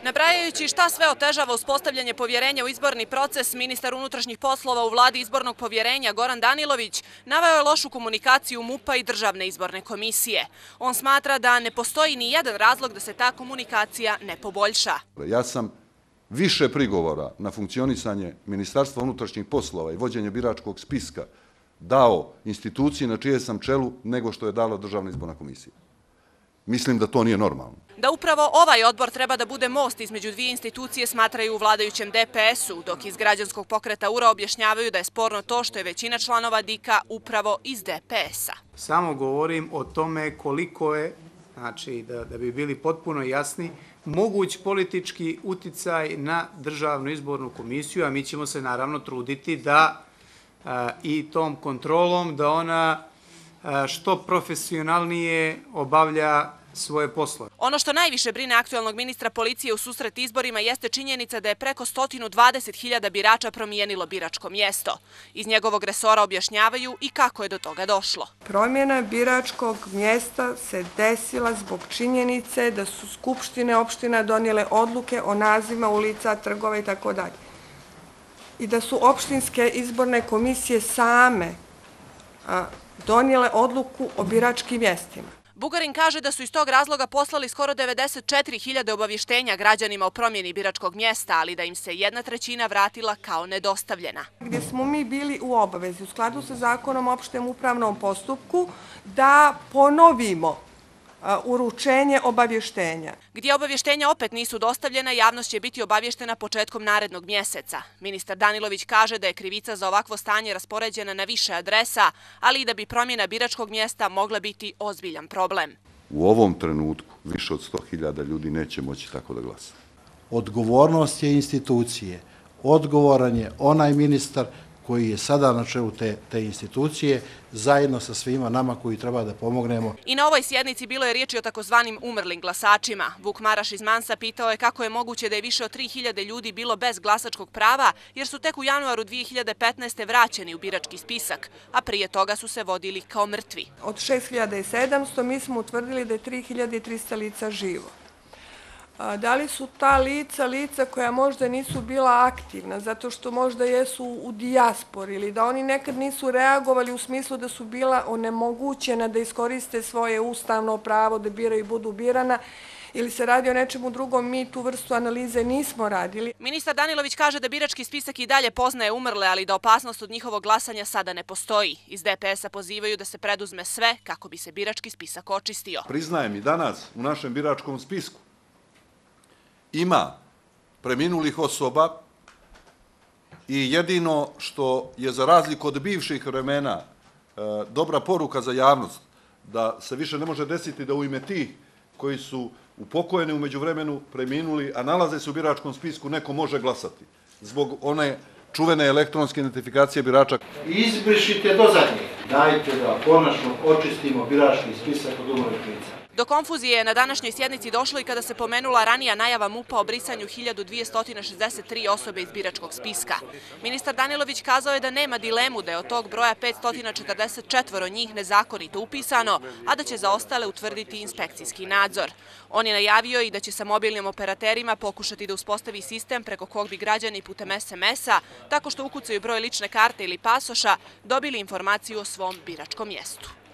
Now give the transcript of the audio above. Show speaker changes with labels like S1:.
S1: Nabrajajući šta sve otežava uspostavljanje povjerenja u izborni proces, ministar unutrašnjih poslova u vladi izbornog povjerenja Goran Danilović naveo je lošu komunikaciju MUP-a i Državne izborne komisije. On smatra da ne postoji ni jedan razlog da se ta komunikacija ne poboljša.
S2: Ja sam više prigovora na funkcionisanje Ministarstva unutrašnjih poslova i vođenje biračkog spiska dao instituciji na čije sam čelu nego što je dala Državna izborna komisija. Mislim da to nije normalno.
S1: Da upravo ovaj odbor treba da bude most između dvije institucije smatraju u vladajućem DPS-u, dok iz građanskog pokreta URA objašnjavaju da je sporno to što je većina članova DIK-a upravo iz DPS-a.
S3: Samo govorim o tome koliko je, znači da bi bili potpuno jasni, moguć politički uticaj na Državnu izbornu komisiju, a mi ćemo se naravno truditi da i tom kontrolom da ona što profesionalnije obavlja svoje poslove.
S1: Ono što najviše brine aktuelnog ministra policije u susret izborima jeste činjenica da je preko 120.000 birača promijenilo biračko mjesto. Iz njegovog resora objašnjavaju i kako je do toga došlo.
S4: Promjena biračkog mjesta se desila zbog činjenice da su skupštine opština donijele odluke o nazivima ulica, trgova itd. I da su opštinske izborne komisije same donijele odluku o biračkim mjestima.
S1: Bugarin kaže da su iz tog razloga poslali skoro 94.000 obavještenja građanima o promjeni biračkog mjesta, ali da im se 1/3 vratila kao nedostavljena.
S4: Gdje smo mi bili u obavezi u skladu sa zakonom o opštem upravnom postupku da ponovimo uručenje obavještenja.
S1: Gdje obavještenja opet nisu dostavljena, javnost će biti obavještena početkom narednog mjeseca. Ministar Danilović kaže da je krivica za ovakvo stanje raspoređena na više adresa, ali i da bi promjena biračkog mjesta mogla biti ozbiljan problem.
S2: U ovom trenutku više od 100.000 ljudi neće moći tako da glasa.
S5: Odgovornost je institucije. Odgovoran je onaj ministar koji je sada na čelu te institucije, zajedno sa svima nama koji treba da pomognemo.
S1: I na ovoj sjednici bilo je riječi o takozvanim umrlim glasačima. Vuk Maraš iz Mansa pitao je kako je moguće da je više od 3.000 ljudi bilo bez glasačkog prava, jer su tek u januaru 2015. vraćeni u birački spisak, a prije toga su se vodili kao mrtvi.
S4: Od 6.700 mi smo utvrdili da je 3.300 lica živo. Da li su ta lica koja možda nisu bila aktivna, zato što možda jesu u dijaspori ili da oni nekad nisu reagovali u smislu da su bila onemogućena da iskoriste svoje ustavno pravo da biraju i budu birana, ili se radi o nečemu drugom, mi tu vrstu analize nismo radili.
S1: Ministar Danilović kaže da birački spisak i dalje poznaje umrle, ali da opasnost od njihovog glasanja sada ne postoji. Iz DPS-a pozivaju da se preduzme sve kako bi se birački spisak očistio.
S2: Priznajem i danas u našem biračkom spisku ima preminulih osoba i jedino što je za razliku od bivših vremena dobra poruka za javnost, da se više ne može desiti da u ime tih koji su upokojeni u međuvremenu preminuli, a nalaze se u biračkom spisku, neko može glasati zbog one čuvene elektronske identifikacije birača.
S6: Izbrišite do zadnjeg. Dajte da konačno očistimo birački spisak od umrlih lica.
S1: Do konfuzije je na današnjoj sjednici došlo i kada se pomenula ranija najava MUP-a o brisanju 1263 osobe iz biračkog spiska. Ministar Danilović kazao je da nema dilemu da je od tog broja 544 njih nezakonito upisano, a da će za ostale utvrditi inspekcijski nadzor. On je najavio i da će sa mobilnim operaterima pokušati da uspostavi sistem preko kog bi građani putem SMS-a, tako što ukucaju broj lične karte ili pasoša, dobili informaciju o svom biračkom mjestu.